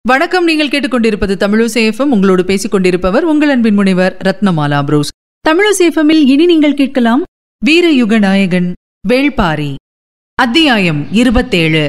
வணக்கம். நீங்கள் கேட்டுக்கொண்டிருப்பது தமிழசேஃபம். உங்களோடு பேசிக் கொண்டிருப்பவர் உங்கள் அன்பின் முனைவர் ரத்னமாலா புரூஸ். தமிழசேஃபமில் இனி நீங்கள் கேட்கலாம் வீரயுக நாயகன் வேள்பாரி. அத்தியாயம் 27.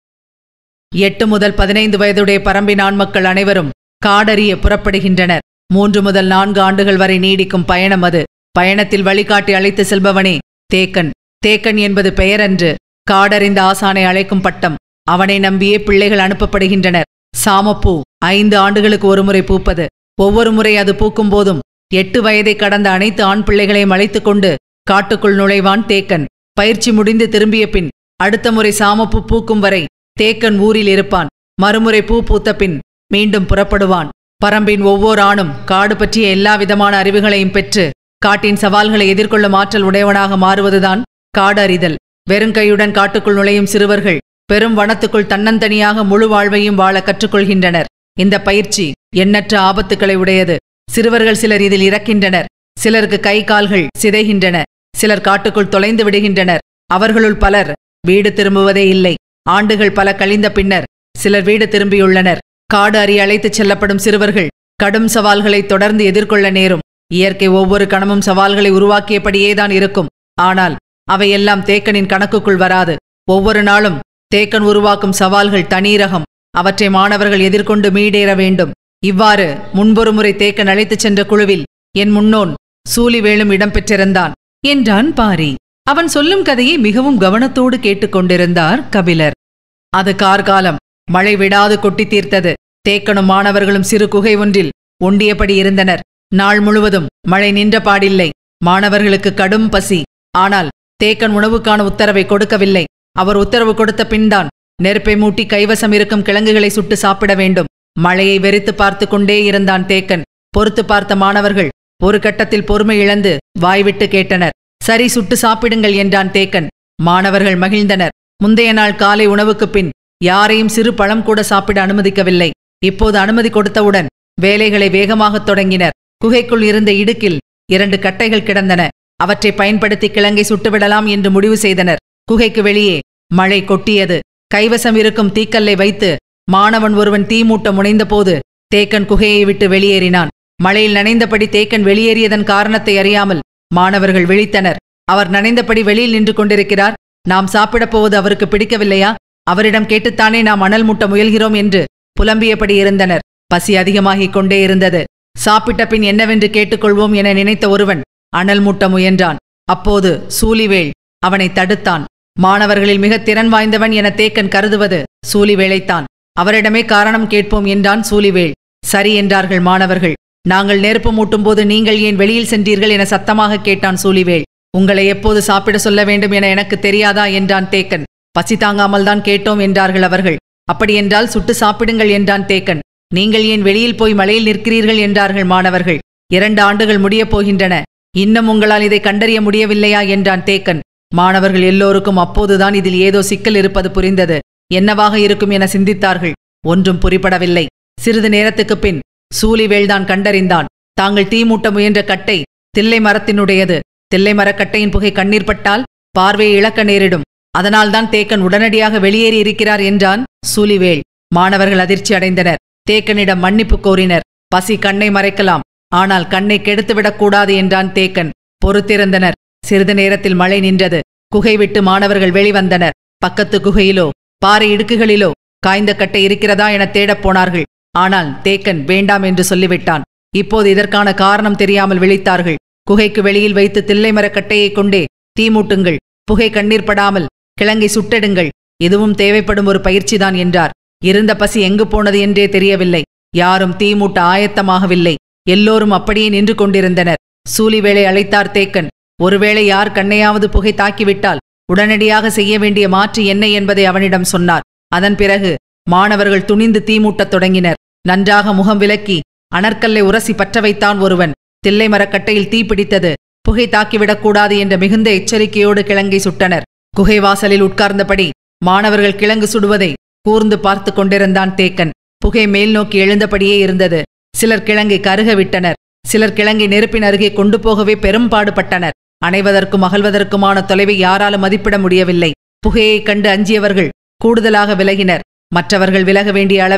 8 முதல் 15 வயதுடைய பரம்பின் ஆண்மக்கள் அனைவரும் காடறிய புறப்படுகின்றனர். 3 முதல் 4 ஆண்டுகள் வரை நீடிக்கும் பயணம் அது. பயணத்தில் வழிகாட்டி அழைத்து செல்பவனே தேக்கன். தேக்கன் என்பது பெயரன்று, காடறிந்த ஆசானை அழைக்கும் பட்டம். அவனை நம்பியே பிள்ளைகள் அனுப்பப்படுகின்றனர். சாமப்பூ 5 ஆண்டுகளுக்கு ஒருமுறை பூப்பது. ஒவ்வொரு முறை அது பூக்கும் போதும் 8 வயதை கடந்த அனைத்து ஆண் பிள்ளைகளையும் அழைத்துக் கொண்டு காட்டுக்குள் நுழைவான் தேக்கன். பயிற்சி முடிந்து திரும்பிய பின் அடுத்த முறை சாமப்பூ பூக்கும் வரை தேக்கன் ஊரில் இருப்பான். மறுமுறை பூ பூத்த பின் மீண்டும் புறப்படுவான். பரம்பின் ஒவ்வொரு ஆணும் காடு பற்றிய எல்லா விதமான அறிவுகளையும் பெற்று காட்டின் சவால்களை எதிர்கொள்ளும் ஆற்றல் உடையவனாக மாறுவதுதான் காடு அறிதல். வெறுங்கையுடன் காட்டுக்குள் நுழையும் சிறுவர்கள் பெரும் வனத்துக்குள் தன்னந்தனியாக முழு வாழ்வையும் வாழ கற்றுக்கொள்கின்றனர். இந்த பயிற்சி எண்ணற்ற ஆபத்துக்களை உடையது. சிறுவர்கள் சிலர் இதில் இறக்கின்றனர். சிலருக்கு கை கால்கள் சிதைகின்றன. சிலர் காட்டுக்குள் தொலைந்து விடுகின்றனர். அவர்களுள் பலர் வீடு திரும்புவதே இல்லை. ஆண்டுகள் பல கழிந்த பின்னர் சிலர் வீடு திரும்பியுள்ளனர். காடு அறிய அழைத்துச் செல்லப்படும் சிறுவர்கள் கடும் சவால்களை தொடர்ந்து எதிர்கொள்ள நேரும். இயற்கை ஒவ்வொரு கணமும் சவால்களை உருவாக்கியபடியேதான் இருக்கும். ஆனால் அவையெல்லாம் தேக்கனின் கணக்குக்குள் வராது. ஒவ்வொரு நாளும் தேக்கன் உருவாக்கும் சவால்கள் தனீரகம். அவற்றை மாணவர்கள் எதிர்கொண்டு மீடேற வேண்டும். இவ்வாறு முன்பொரு முறை தேக்கன் அழைத்துச் சென்ற குழுவில் என் முன்னோன் சூலிவேளும் இடம்பெற்றிருந்தான் என்றான் பாரி. அவன் சொல்லும் கதையை மிகவும் கவனத்தோடு கேட்டுக்கொண்டிருந்தார் கபிலர். அது கார்காலம். மழை விடாது கொட்டி தீர்த்தது. தேக்கனும் மாணவர்களும் சிறு குகை ஒன்றில் ஒண்டியபடி இருந்தனர். நாள் முழுவதும் மழை நின்ற பாடில்லை. மாணவர்களுக்கு கடும் பசி. ஆனால் தேக்கன் உணவுக்கான உத்தரவை கொடுக்கவில்லை. அவர் உத்தரவு கொடுத்த பின்தான் நெருப்பை மூட்டி கைவசம் இருக்கும் கிழங்குகளை சுட்டு சாப்பிட வேண்டும். மழையை வெறித்து பார்த்து கொண்டே இருந்தான் தேக்கன். பொறுத்து பார்த்த மாணவர்கள் ஒரு கட்டத்தில் பொறுமை இழந்து வாய்விட்டு கேட்டனர். சரி, சுட்டு சாப்பிடுங்கள் என்றான் தேக்கன். மாணவர்கள் மகிழ்ந்தனர். முந்தைய நாள் காலை உணவுக்குப் பின் யாரையும் சிறு பழம் கூட சாப்பிட அனுமதிக்கவில்லை. இப்போது அனுமதி கொடுத்தவுடன் வேலைகளை வேகமாகத் தொடங்கினர். குகைக்குள் இருந்த இடுக்கில் 2 கட்டைகள் கிடந்தன. அவற்றை பயன்படுத்தி கிழங்கை சுட்டுவிடலாம் என்று முடிவு செய்தனர். குகைக்கு வெளியே மழை கொட்டியது. கைவசம் இருக்கும் தீக்கல்லை வைத்து மாணவன் ஒருவன் தீ மூட்ட முனைந்தபோது தேக்கன் குகையை விட்டு வெளியேறினான். மழையில் நனைந்தபடி தேக்கன் வெளியேறியதன் காரணத்தை அறியாமல் மாணவர்கள் விழித்தனர். அவர் நனைந்தபடி வெளியில் நின்று கொண்டிருக்கிறார். நாம் சாப்பிடப் போவது அவருக்கு பிடிக்கவில்லையா? அவரிடம் கேட்டுத்தானே நாம் அனல் மூட்ட முயல்கிறோம் என்று புலம்பியபடி இருந்தனர். பசி அதிகமாகிக் கொண்டே இருந்தது. சாப்பிட்ட பின் என்னவென்று கேட்டுக்கொள்வோம் என நினைத்த ஒருவன் அனல் மூட்ட முயன்றான். அப்போது சூலிவேள் அவனை தடுத்தான். மாணவர்களில் மிக திறன் வாய்ந்தவன் என தேக்கன் கருதுவது சூலிவேளைத்தான். அவரிடமே காரணம் கேட்போம் என்றான் சூலிவேள். சரி என்றார்கள் மாணவர்கள். நாங்கள் நெருப்பு மூட்டும்போது நீங்கள் ஏன் வெளியில் சென்றீர்கள் என சத்தமாக கேட்டான் சூலிவேள். உங்களை எப்போது சாப்பிட சொல்ல வேண்டும் என எனக்கு தெரியாதா என்றான் தேக்கன். பசி தாங்காமல் தான் கேட்டோம் என்றார்கள் அவர்கள். அப்படியென்றால் சுட்டு சாப்பிடுங்கள் என்றான் தேக்கன். நீங்கள் ஏன் வெளியில் போய் மழையில் நிற்கிறீர்கள் என்றார்கள் மாணவர்கள். 2 ஆண்டுகள் முடியப் போகின்றன. இன்னும் உங்களால் இதை கண்டறிய முடியவில்லையா என்றான் தேக்கன். மாணவர்கள் எல்லோருக்கும் அப்போதுதான் இதில் ஏதோ சிக்கல் இருப்பது புரிந்தது. என்னவாக இருக்கும் என சிந்தித்தார்கள். ஒன்றும் புரிபடவில்லை. சிறிது நேரத்துக்குப் பின் சூலிவேள்தான் கண்டறிந்தான். தாங்கள் தீ மூட்ட முயன்ற கட்டை தில்லை மரத்தினுடையது. தில்லை மரக்கட்டையின் புகை கண்ணீர் பட்டால் பார்வையை இழக்க நேரிடும். அதனால்தான் தேக்கன் உடனடியாக வெளியேறி இருக்கிறார் என்றான் சூலிவேள். மாணவர்கள் அதிர்ச்சி அடைந்தனர். தேக்கனிடம் மன்னிப்பு கோரினர். பசி கண்ணை மறைக்கலாம், ஆனால் கண்ணை கெடுத்துவிடக்கூடாது என்றான் தேக்கன். பொறுத்திருந்தனர். சிறிது நேரத்தில் மழை நின்றது. குகை விட்டு மாணவர்கள் வெளிவந்தனர். பக்கத்து குகையிலோ பாறை இடுக்குகளிலோ காய்ந்த கட்டை இருக்கிறதா என தேடப் போனார்கள். ஆனால் தேக்கன் வேண்டாம் என்று சொல்லிவிட்டான். இப்போது இதற்கான காரணம் தெரியாமல் விழித்தார்கள். குகைக்கு வெளியில் வைத்து தில்லை மரக்கட்டையைக் கொண்டே தீ மூட்டுங்கள். புகை கண்ணீர் படாமல் கிழங்கை சுட்டெடுங்கள். இதுவும் தேவைப்படும் ஒரு பயிற்சிதான் என்றார். இருந்த பசி எங்கு போனது என்றே தெரியவில்லை. யாரும் தீ மூட்ட ஆயத்தமாகவில்லை. எல்லோரும் அப்படியே நின்று கொண்டிருந்தனர். சூலிவேளை அழைத்தார் தேக்கன். ஒருவேளை யார் கண்ணையாவது புகை தாக்கிவிட்டால் உடனடியாக செய்ய வேண்டிய மாற்று என்ன என்பதை அவனிடம் சொன்னார். அதன் பிறகு மாணவர்கள் துணிந்து தீ மூட்டத் தொடங்கினர். நன்றாக முகம் விலக்கி அனற்கல்லை உரசி பற்ற வைத்தான் ஒருவன். தில்லை மரக்கட்டையில் தீ பிடித்தது. புகை தாக்கிவிடக்கூடாது என்ற மிகுந்த எச்சரிக்கையோடு கிழங்கை சுட்டனர். குகை வாசலில் உட்கார்ந்தபடி மாணவர்கள் கிழங்கு சுடுவதை கூர்ந்து பார்த்து கொண்டிருந்தான் தேக்கன். புகை மேல் நோக்கி எழுந்தபடியே இருந்தது. சிலர் கிழங்கை கருக விட்டனர். சிலர் கிழங்கை நெருப்பின் அருகே கொண்டு போகவே பெரும்பாடுபட்டனர். அணைவதற்கும் அகல்வதற்குமான தொலைவை யாராலும் மதிப்பிட முடியவில்லை. புகையைக் கண்டு அஞ்சியவர்கள் கூடுதலாக விலகினர். மற்றவர்கள் விலக வேண்டிய அளவை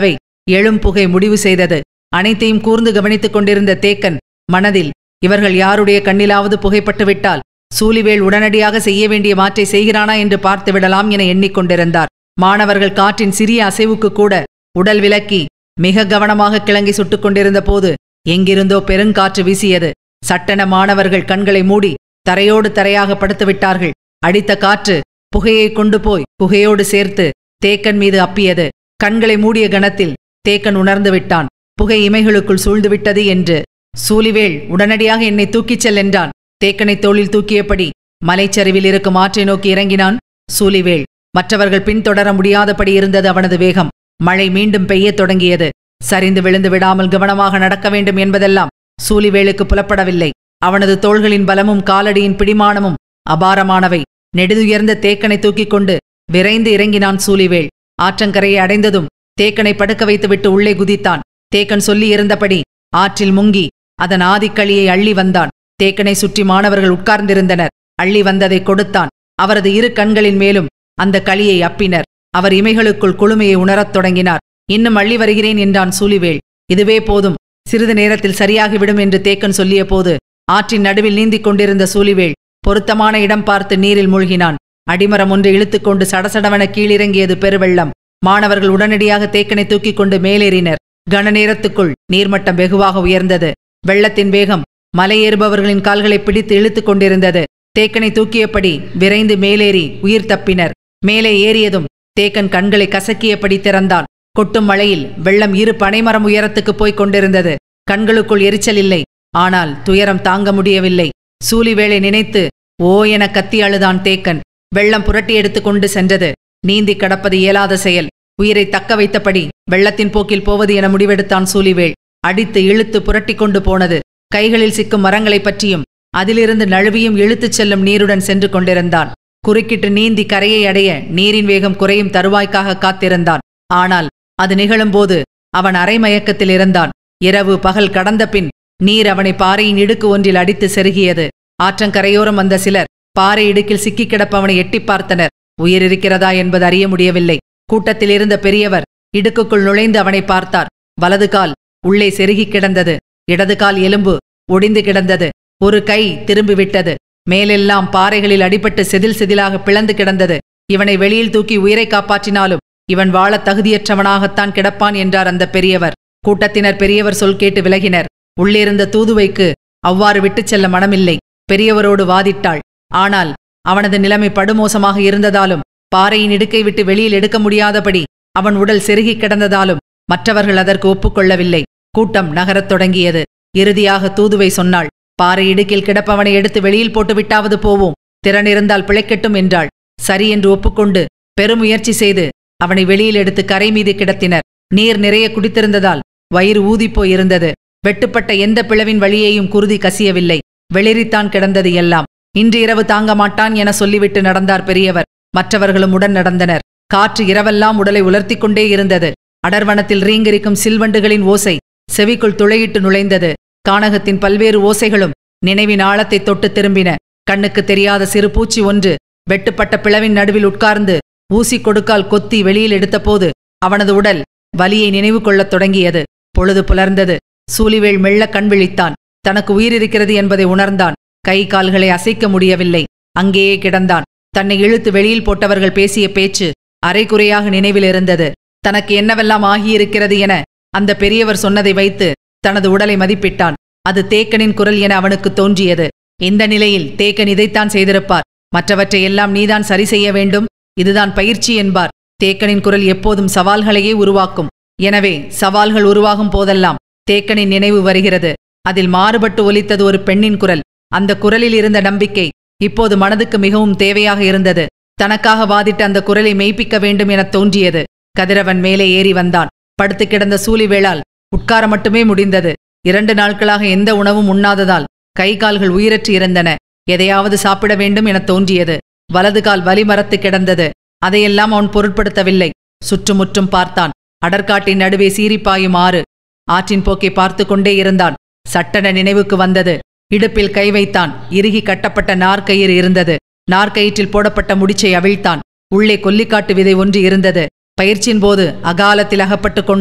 எழும் புகை முடிவு செய்தது. அனைத்தையும் கூர்ந்து கவனித்துக் கொண்டிருந்த தேக்கன் மனதில் இவர்கள் யாருடைய கண்ணிலாவது புகைப்பட்டுவிட்டால் சூலிவேள் உடனடியாக செய்ய வேண்டிய மாற்றை செய்கிறானா என்று பார்த்து விடலாம் என எண்ணிக்கொண்டிருந்தார். மாணவர்கள் காற்றின் சிறிய அசைவுக்கு கூட உடல் விலக்கி மிக கவனமாக கிளங்கி சுட்டுக் கொண்டிருந்த போது எங்கிருந்தோ பெருங்காற்று வீசியது. சட்டென மாணவர்கள் கண்களை மூடி தரையோடு தரையாக படுத்துவிட்டார்கள். அடித்த காற்று புகையை கொண்டு போய் புகையோடு சேர்த்து தேக்கன் மீது அப்பியது. கண்களை மூடிய கணத்தில் தேக்கன் உணர்ந்து விட்டான், புகை இமைகளுக்குள் சூழ்ந்துவிட்டது என்று. சூலிவேள் உடனடியாக என்னை தூக்கிச் செல் என்றான். தேக்கனை தோளில் தூக்கியபடி மலைச்சரிவில் இருக்கும் ஆற்றை நோக்கி இறங்கினான் சூலிவேள். மற்றவர்கள் பின்தொடர முடியாதபடி இருந்தது அவனது வேகம். மழை மீண்டும் பெய்யத் தொடங்கியது. சரிந்து விழுந்து விடாமல் கவனமாக நடக்க வேண்டும் என்பதெல்லாம் சூலிவேளுக்கு புலப்படவில்லை. அவனது தோள்களின் பலமும் காலடியின் பிடிமானமும் அபாரமானவை. நெடுதுயர்ந்த தேக்கனை தூக்கிக் கொண்டு விரைந்து இறங்கினான் சூலிவேள். ஆற்றங்கரையை அடைந்ததும் தேக்கனை படுக்க வைத்துவிட்டு உள்ளே குதித்தான். தேக்கன் சொல்லியிருந்தபடி ஆற்றில் முங்கி அதன் ஆதிக்களியை அள்ளி வந்தான். தேக்கனை சுற்றி மாணவர்கள் உட்கார்ந்திருந்தனர். அள்ளி வந்ததை கொடுத்தான். அவரது இரு கண்களின் மேலும் அந்த களியை அப்பினர். அவர் இமைகளுக்குள் குளுமையை உணரத் தொடங்கினார். இன்னும் அள்ளி வருகிறேன் என்றான் சூலிவேள். இதுவே போதும், சிறிது நேரத்தில் சரியாகிவிடும் என்று தேக்கன் சொல்லிய போது ஆற்றின் நடுவில் நீந்திக் கொண்டிருந்த சூலிவேள் பொருத்தமான இடம் பார்த்து நீரில் மூழ்கினான். அடிமரம் ஒன்று இழுத்துக்கொண்டு சடசடவென கீழிறங்கியது பெருவெள்ளம். மாணவர்கள் உடனடியாக தேக்கனை தூக்கிக் கொண்டு மேலேறினர். கன நேரத்துக்குள் நீர்மட்டம் வெகுவாக உயர்ந்தது. வெள்ளத்தின் வேகம் மலையேறுபவர்களின் கால்களை பிடித்து இழுத்துக் கொண்டிருந்தது. தேக்கனை தூக்கியபடி விரைந்து மேலேறி உயிர் தப்பினர். மேலே ஏறியதும் தேக்கன் கண்களை கசக்கியபடி திறந்தான். கொட்டும் மழையில் வெள்ளம் இரு பனைமரம் உயரத்துக்கு போய்க் கொண்டிருந்தது. கண்களுக்குள் எரிச்சல் இல்லை, ஆனால் துயரம் தாங்க முடியவில்லை. சூலிவேளை நினைத்து ஓ என கத்தி அழுதான் தேக்கன். வெள்ளம் புரட்டி எடுத்துக்கொண்டு சென்றது. நீந்தி கடப்பது இயலாத செயல். உயிரை தக்க வைத்தபடி வெள்ளத்தின் போக்கில் போவது என முடிவெடுத்தான் சூலிவேள். அடித்து இழுத்து புரட்டி கொண்டு போனது. கைகளில் சிக்கும் மரங்களைப் பற்றியும் அதிலிருந்து நழுவியும் இழுத்துச் செல்லும் நீருடன் சென்று கொண்டிருந்தான். குறுக்கிட்டு நீந்தி கரையை அடைய நீரின் வேகம் குறையும் தருவாய்க்காக காத்திருந்தான். ஆனால் அது நிகழும்போது அவன் அரைமயக்கத்தில் இருந்தான். இரவு பகல் கடந்த பின் நீர் அவனை பாறையின் இடுக்கு ஒன்றில் அடித்து செருகியது. ஆற்றங்கரையோரம் வந்த சிலர் பாறை இடுக்கில் சிக்கிக் கிடப்பவனை எட்டிப் பார்த்தனர். உயிர் இருக்கிறதா என்பது அறிய முடியவில்லை. கூட்டத்தில் இருந்த பெரியவர் இடுக்குக்குள் நுழைந்து அவனை பார்த்தார். வலது கால் உள்ளே செருகிக் கிடந்தது. இடது கால் எலும்பு ஒடிந்து கிடந்தது. ஒரு கை திரும்பிவிட்டது. மேலெல்லாம் பாறைகளில் அடிபட்டு செதில் செதிலாக பிளந்து கிடந்தது. இவனை வெளியில் தூக்கி உயிரை காப்பாற்றினாலும் இவன் வாழத் தகுதியற்றவனாகத்தான் கிடப்பான் என்றார் அந்த பெரியவர். கூட்டத்தினர் பெரியவர் சொல் கேட்டு விலகினர். உள்ளிருந்த தூதுவைக்கு அவ்வாறு விட்டுச் செல்ல மனமில்லை. பெரியவரோடு வாதிட்டாள். ஆனால் அவனது நிலைமை படுமோசமாக இருந்ததாலும் பாறையின் இடுக்கை விட்டு வெளியில் எடுக்க முடியாதபடி அவன் உடல் செருகிக் கிடந்ததாலும் மற்றவர்கள் அதற்கு ஒப்புக்கொள்ளவில்லை. கூட்டம் நகரத் தொடங்கியது. இறுதியாக தூதுவை சொன்னாள், பாறை இடுக்கில் கிடப்பவனை எடுத்து வெளியில் போட்டுவிட்டாவது போவோம், திறனிருந்தால் பிழைக்கட்டும் என்றாள். சரி என்று ஒப்புக்கொண்டு பெருமுயற்சி செய்து அவனை வெளியில் எடுத்து கரை மீது கிடத்தினர். நீர் நிறைய குடித்திருந்ததால் வயிறு ஊதிப்போய் இருந்தது. வெட்டுப்பட்ட எந்த பிளவின் வழியையும் குருதி கசியவில்லை. வெளிரித்தான் கிடந்தது எல்லாம். இன்று இரவு தாங்க மாட்டான் என சொல்லிவிட்டு நடந்தார் பெரியவர். மற்றவர்களும் உடன் நடந்தனர். காற்று இரவெல்லாம் உடலை உலர்த்திக் கொண்டே இருந்தது. அடர்வனத்தில் ரீங்கரிக்கும் சில்வண்டுகளின் ஓசை செவிக்குள் துளையிட்டு நுழைந்தது. கானகத்தின் பல்வேறு ஓசைகளும் நினைவின் ஆழத்தை தொட்டு திரும்பின. கண்ணுக்கு தெரியாத சிறு பூச்சி ஒன்று வெட்டுப்பட்ட பிளவின் நடுவில் உட்கார்ந்து ஊசி கொடுக்கால் கொத்தி வெளியில் எடுத்தபோது அவனது உடல் வலியை நினைவு கொள்ளத் தொடங்கியது. பொழுது புலர்ந்தது. சூலிவேள் மெல்ல கண் விழித்தான். தனக்கு உயிரிருக்கிறது என்பதை உணர்ந்தான். கை கால்களை அசைக்க முடியவில்லை. அங்கேயே கிடந்தான். தன்னை இழுத்து வெளியில் போட்டவர்கள் பேசிய பேச்சு அரைகுறையாக நினைவில் இருந்தது. தனக்கு என்னவெல்லாம் ஆகியிருக்கிறது என அந்த பெரியவர் சொன்னதை வைத்து தனது உடலை மதிப்பிட்டான். அது தேக்கனின் குரல் என அவனுக்கு தோன்றியது. இந்த நிலையில் தேக்கன் இதைத்தான் செய்திருப்பார். மற்றவற்றை எல்லாம் நீதான் சரி செய்ய வேண்டும், இதுதான் பயிற்சி என்பார். தேக்கனின் குரல் எப்போதும் சவால்களையே உருவாக்கும். எனவே சவால்கள் உருவாகும் போதெல்லாம் தேக்கனின் நினைவு வருகிறது. அதில் மாறுபட்டு ஒலித்தது ஒரு பெண்ணின் குரல். அந்த குரலில் இருந்த நம்பிக்கை இப்போது மனதுக்கு மிகவும் தேவையாக இருந்தது. தனக்காக வாதிட்டு அந்த குரலை மெய்ப்பிக்க வேண்டும் என தோன்றியது. கதிரவன் மேலே ஏறி வந்தான். படுத்து கிடந்த சூலிவேளால் உட்கார மட்டுமே முடிந்தது. 2 நாட்களாக எந்த உணவும் உண்ணாததால் கை கால்கள் உயிரற்று இருந்தன. எதையாவது சாப்பிட வேண்டும் என தோன்றியது. வலது கால் வலிமரத்து கிடந்தது. அதையெல்லாம் அவன் பொருட்படுத்தவில்லை. சுற்றுமுற்றும் பார்த்தான். அடற்காட்டின் நடுவே சீரிப்பாயும் ஆறு. ஆற்றின் போக்கை பார்த்து கொண்டே இருந்தான். சட்டென நினைவுக்கு வந்தது. இடுப்பில் கை வைத்தான். இறுகி கட்டப்பட்ட நார்கயிறு இருந்தது. நார்கயிற்றில் போடப்பட்ட முடிச்சை அவிழ்த்தான். உள்ளே கொல்லிக்காட்டு விதை ஒன்று இருந்தது. பயிற்சியின் போது அகாலத்தில் அகப்பட்டு கொண்டால்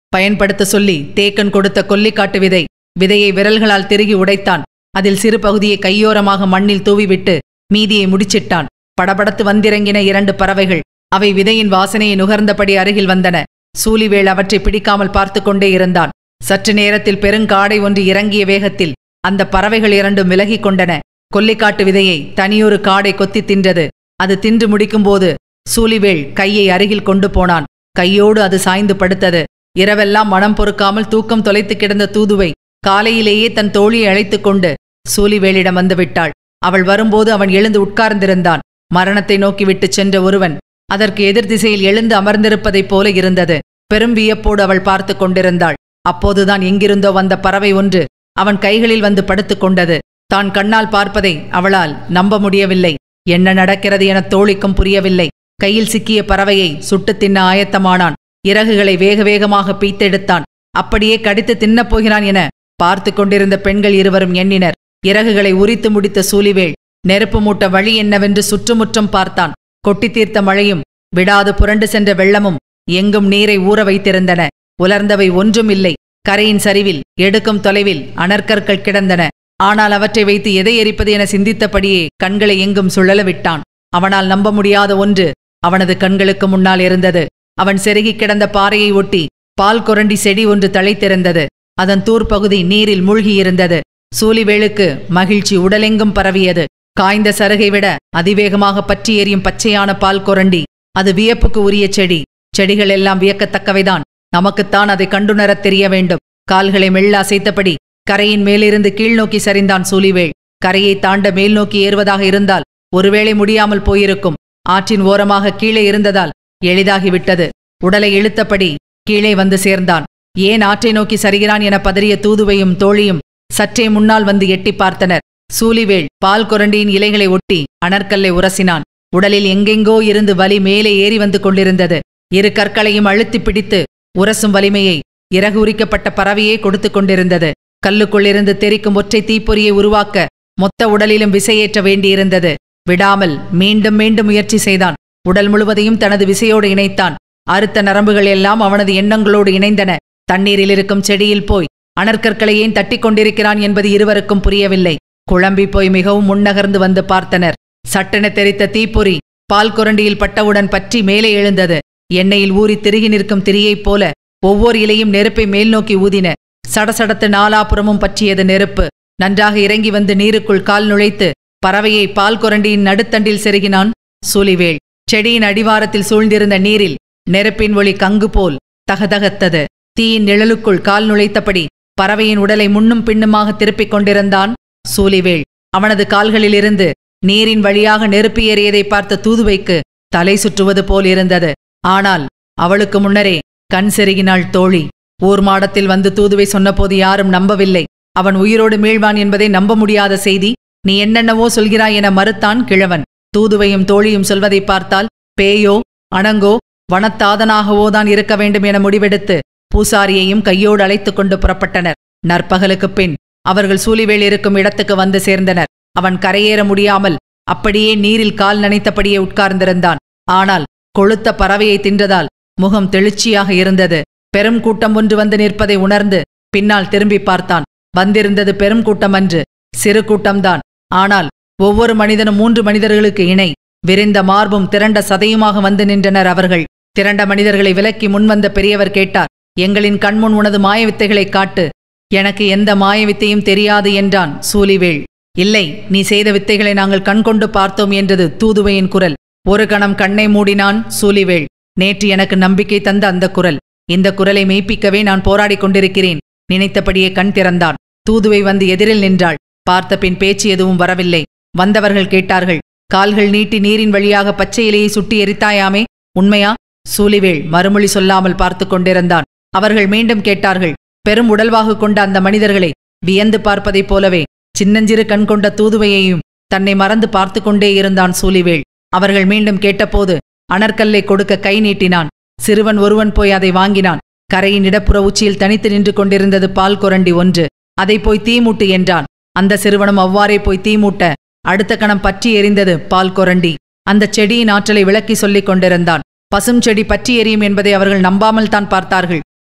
பயன்படுத்த சொல்லி தேக்கன் கொடுத்த கொல்லிக்காட்டு விதையை விரல்களால் திருகி உடைத்தான். அதில் சிறு பகுதியை கையோரமாக மண்ணில் தூவிவிட்டு மீதியை முடிச்சிட்டான். படபடத்து வந்திறங்கின 2 பறவைகள். அவை விதையின் வாசனையை நுகர்ந்தபடி அருகில் வந்தன. சூலிவேள் அவற்றை பிடிக்காமல் பார்த்து கொண்டே இருந்தான். சற்று நேரத்தில் பெருங்காடை ஒன்று இறங்கிய வேகத்தில் அந்த பறவைகள் 2ம் விலகிக் கொண்டன. கொல்லிக்காட்டு விதையை தனியொரு காடை கொத்தி தின்றது. அது தின்று முடிக்கும்போது சூலிவேள் கையை அருகில் கொண்டு போனான். கையோடு அது சாய்ந்து படுத்தது. இரவெல்லாம் மனம் பொறுக்காமல் தூக்கம் தொலைத்து கிடந்த தூதுவை காலையிலேயே தன் தோழியை அழைத்துக் கொண்டு சூலிவேளிடம் வந்துவிட்டாள். அவள் வரும்போது அவன் எழுந்து உட்கார்ந்திருந்தான். மரணத்தை நோக்கிவிட்டு சென்ற ஒருவன் அதற்கு எதிர் திசையில் எழுந்து அமர்ந்திருப்பதைப் போல இருந்தது. பெரும் வியப்போடு அவள் பார்த்து கொண்டிருந்தாள். அப்போதுதான் எங்கிருந்தோ வந்த பறவை ஒன்று அவன் கைகளில் வந்து படுத்துக் கொண்டது. தான் கண்ணால் பார்ப்பதை அவளால் நம்ப முடியவில்லை. என்ன நடக்கிறது என தோழிக்கும் புரியவில்லை. கையில் சிக்கிய பறவையை சுட்டு தின்ன ஆயத்தமானான். இறகுகளை வேக வேகமாக பீத்தெடுத்தான். அப்படியே கடித்து தின்னப் போகிறான் என பார்த்து கொண்டிருந்த பெண்கள் இருவரும் எண்ணினர். இறகுகளை உரித்து முடித்த சூலிவேள் நெருப்பு மூட்ட வழி என்னவென்று சுற்றுமுற்றும் பார்த்தான். கொட்டி தீர்த்த மழையும் விடாது புரண்டு சென்ற வெள்ளமும் எங்கும் நீரை ஊற வைத்திருந்தன. உலர்ந்தவை ஒன்றும் இல்லை. கரையின் சரிவில் எடுக்கும் தொலைவில் அனற்கற்கள் கிடந்தன. ஆனால் அவற்றை வைத்து எதை எரிப்பது என சிந்தித்தபடியே கண்களை எங்கும் சுழல விட்டான். அவனால் நம்ப முடியாத ஒன்று அவனது கண்களுக்கு முன்னால் இருந்தது. அவன் செருகிக் கிடந்த பாறையை ஒட்டி பால் கொரண்டி செடி ஒன்று தழைத்திருந்தது. அதன் தூர்பகுதி நீரில் மூழ்கியிருந்தது. சூலிவேளுக்கு மகிழ்ச்சி உடலெங்கும் பரவியது. காய்ந்த சருகை விட அதிவேகமாக பற்றி எரியும் பச்சையான பால் கொரண்டி. அது வியப்புக்கு உரிய செடி. செடிகள் எல்லாம் வியக்கத்தக்கவைதான். நமக்குத்தான் அதை கண்டுணரத் தெரிய வேண்டும். கால்களை மெல்ல அசைத்தபடி கரையின் மேலிருந்து கீழ்நோக்கி சரிந்தான் சூலிவேள். கரையை தாண்ட மேல் நோக்கி ஏறுவதாக இருந்தால் ஒருவேளை முடியாமல் போயிருக்கும். ஆற்றின் ஓரமாக கீழே இருந்ததால் எளிதாகிவிட்டது. உடலை இழுத்தபடி கீழே வந்து சேர்ந்தான். ஏன் ஆற்றை நோக்கி சரிகிறான் என பதறிய தூதுவையும் தோழியும் சற்றே முன்னால் வந்து எட்டி பார்த்தனர். சூலிவேள் பால் கொரண்டியின் இலைகளை ஒட்டி அனற்கல்லை உரசினான். உடலில் எங்கெங்கோ இருந்து வலி மேலே ஏறி வந்து கொண்டிருந்தது. 2 கற்களையும் அழுத்தி பிடித்து உரசும் வலிமையை இறகு உரிக்கப்பட்ட பறவையே கொடுத்து கொண்டிருந்தது. கல்லுக்குள்ளிருந்து தெரிக்கும் ஒற்றை தீப்பொறியை உருவாக்க மொத்த உடலிலும் விசையேற்ற வேண்டியிருந்தது. விடாமல் மீண்டும் மீண்டும் முயற்சி செய்தான். உடல் முழுவதையும் தனது விசையோடு இணைத்தான். அறுத்த நரம்புகள் எல்லாம் அவனது எண்ணங்களோடு இணைந்தன. தண்ணீரில் இருக்கும் செடியில் போய் அனற்கற்களை ஏன் தட்டி கொண்டிருக்கிறான் என்பது இருவருக்கும் புரியவில்லை. குழம்பி போய் மிகவும் முன்னகர்ந்து வந்து பார்த்தனர். சட்டென தெரித்த தீப்பொறி பால் கொரண்டியில் பட்டவுடன் பற்றி மேலே எழுந்தது. எண்ணெயில் ஊறி திருகி நிற்கும் திரியைப் போல ஒவ்வொரு இலையும் நெருப்பை மேல் நோக்கி ஊதின. சடசடத்து நாலாபுறமும் பற்றியது நெருப்பு. நன்றாக இறங்கி வந்து நீருக்குள் கால் நுழைத்து பறவையை பால் கொரண்டியின் நடுத்தண்டில் செருகினான் சூலிவேள். செடியின் அடிவாரத்தில் சூழ்ந்திருந்த நீரில் நெருப்பின் ஒளி கங்கு போல் தகதகத்தது. தீயின் நிழலுக்குள் கால் நுழைத்தபடி பறவையின் உடலை முன்னும் பின்னுமாக திருப்பிக் கொண்டிருந்தான் சூலிவேள். அவனது கால்களிலிருந்து நீரின் வழியாக நெருப்பு ஏறியதை பார்த்த தூதுவைக்கு தலை சுற்றுவது போல் இருந்தது. ஆனால் அவளுக்கு முன்னரே கண் செருகினாள் தோழி. ஊர் மாடத்தில் வந்து தூதுவை சொன்னபோது யாரும் நம்பவில்லை. அவன் உயிரோடு மீள்வான் என்பதை நம்ப முடியாத செய்தி. நீ என்னென்னவோ சொல்கிறாய் என மறுத்தான் கிழவன். தூதுவையும் தோழியும் சொல்வதை பார்த்தால் பேயோ அணங்கோ வனத்தாதனாகவோதான் இருக்க வேண்டும் என முடிவெடுத்து பூசாரியையும் கையோடு அழைத்து கொண்டு புறப்பட்டனர். நற்பகலுக்குப் பின் அவர்கள் சூலிவேள் இருக்கும் இடத்துக்கு வந்து சேர்ந்தனர். அவன் கரையேற முடியாமல் அப்படியே நீரில் கால் நனைத்தபடியே உட்கார்ந்திருந்தான். ஆனால் கொழுத்த பறவையை தின்றதால் முகம் தெளிச்சியாக இருந்தது. பெரும் கூட்டம் ஒன்று வந்து நிற்பதை உணர்ந்து பின்னால் திரும்பி பார்த்தான். வந்திருந்தது பெரும் கூட்டமன்று, சிறு கூட்டம்தான். ஆனால் ஒவ்வொரு மனிதனும் 3 மனிதர்களுக்கு இணை. விரிந்த மார்பும் திரண்ட சதையுமாக வந்து நின்றனர் அவர்கள். திரண்ட மனிதர்களை விலக்கி முன்வந்த பெரியவர் கேட்டார். எங்களின் கண்முன் உனது மாயவித்தைகளை காட்டு. எனக்கு எந்த மாயவித்தையும் தெரியாது என்றான் சூலிவேள். இல்லை, நீ செய்த வித்தைகளை நாங்கள் கண்கொண்டு பார்த்தோம் என்றது தூதுவையின் குரல். ஒரு கணம் கண்ணை மூடினான் சூலிவேள். நேற்று எனக்கு நம்பிக்கை தந்த அந்த குரல். இந்த குரலை மெய்ப்பிக்கவே நான் போராடிக் கொண்டிருக்கிறேன். நினைத்தபடியே கண் திறந்தான். தூதுவை வந்து எதிரில் நின்றாள். பார்த்த பின் பேச்சு எதுவும் வரவில்லை. வந்தவர்கள் கேட்டார்கள். கால்கள் நீட்டி நீரின் வழியாக பச்சை இலையை சுட்டி எரித்தாயாமே, உண்மையா? சூலிவேள் மறுமொழி சொல்லாமல் பார்த்து கொண்டிருந்தான். அவர்கள் மீண்டும் கேட்டார்கள். பெரும் உடல்வாகு கொண்ட அந்த மனிதர்களை வியந்து பார்ப்பதைப் போலவே சின்னஞ்சிறு கண் கொண்ட தூதுவையையும் தன்னை மறந்து பார்த்து கொண்டே இருந்தான் சூலிவேள். அவர்கள் மீண்டும் கேட்டபோது அனற்கல்லை கொடுக்க கை நீட்டினான். சிறுவன் ஒருவன் போய் அதை வாங்கினான். கரையின் இடப்புற உச்சியில் தனித்து நின்று கொண்டிருந்தது பால் கொரண்டி ஒன்று. அதை போய் தீமூட்டு என்றான். அந்த சிறுவனும் அவ்வாறே போய் தீமூட்ட அடுத்த கணம் பற்றி எரிந்தது பால் கொரண்டி. அந்த செடியின் ஆற்றலை விளக்கி சொல்லிக் கொண்டிருந்தான். பசும் செடி பற்றி எரியும் என்பதை அவர்கள் நம்பாமல் தான் பார்த்தார்கள்.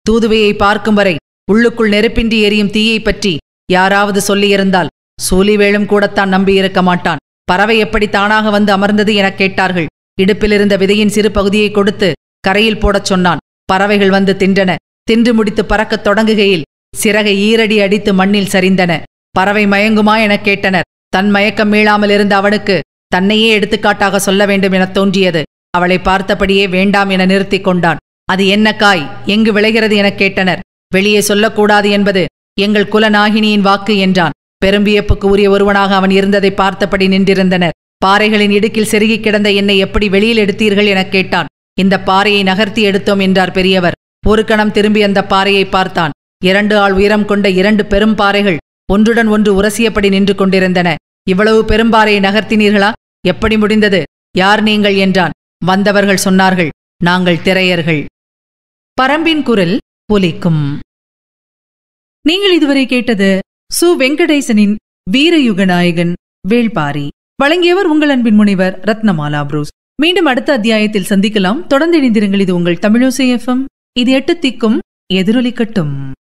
தூதுவையை பார்க்கும் வரை உள்ளுக்குள் நெருப்பின்றி எரியும் தீயை பற்றி யாராவது சொல்லியிருந்தால் சூலிவேளும் கூடத்தான் நம்பியிருக்க மாட்டான். பறவை எப்படி தானாக வந்து அமர்ந்தது எனக் கேட்டார்கள். இடுப்பிலிருந்த விதையின் சிறு பகுதியை கொடுத்து கரையில் போடச் சொன்னான். பறவைகள் வந்து தின்றன. தின்று முடித்து பறக்கத் தொடங்குகையில் சிறகை ஈரடி அடித்து மண்ணில் சரிந்தன. பறவை மயங்குமா எனக் கேட்டனர். தன் மயக்கம் மீளாமல் இருந்த அவனுக்கு தன்னையே எடுத்துக்காட்டாக சொல்ல வேண்டும் எனத் தோன்றியது. அவளை பார்த்தபடியே வேண்டாம் என நிறுத்தி கொண்டான். அது என்ன காய், எங்கு விளைகிறது எனக் கேட்டனர். வெளியே சொல்லக்கூடாது என்பது எங்கள் குலநாகினியின் வாக்கு என்றான். பெரும்பியப்புக்கு உரிய ஒருவனாக அவன் இருந்ததை பார்த்தபடி நின்றிருந்தனர். பாறைகளின் இடுக்கில் செருகிக் கிடந்த என்னை எப்படி வெளியில் எடுத்தீர்கள் எனக் கேட்டான். இந்த பாறையை நகர்த்தி எடுத்தோம் என்றார் பெரியவர். ஒரு கணம் திரும்பி அந்த பாறையை பார்த்தான். 2 ஆள் உயரம் கொண்ட 2 பெரும் பாறைகள் ஒன்றுடன் ஒன்று உரசியபடி நின்று கொண்டிருந்தன. இவ்வளவு பெரும்பாறையை நகர்த்தினீர்களா? எப்படி முடிந்தது? யார் நீங்கள் என்றான். வந்தவர்கள் சொன்னார்கள், நாங்கள் திரையர்கள். பரம்பின் குரல் ஒலிக்கும். நீங்கள் இதுவரை கேட்டது சு. வெங்கடேசனின் வீரயுக நாயகன் வேள்பாரி. வழங்கியவர் உங்கள் அன்பின் முனைவர் ரத்னமாலா புரூஸ். மீண்டும் அடுத்த அத்தியாயத்தில் சந்திக்கலாம். தொடர்ந்து இணைந்திருங்கள். இது உங்கள் தமிழோசை FM. இது 8 திக்கும் எதிரொலிக்கட்டும்.